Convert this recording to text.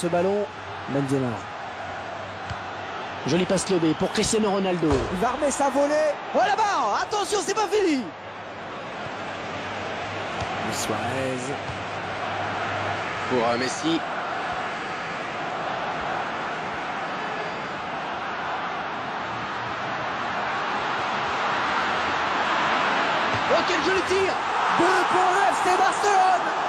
ce ballon. Benzema. Joli passe lobé pour Cristiano Ronaldo. Il va remettre sa volée. Oh là-bas, attention, c'est pas fini. Suarez. Pour Messi. Oh, quel joli tir. 2 pour le FC Barcelone.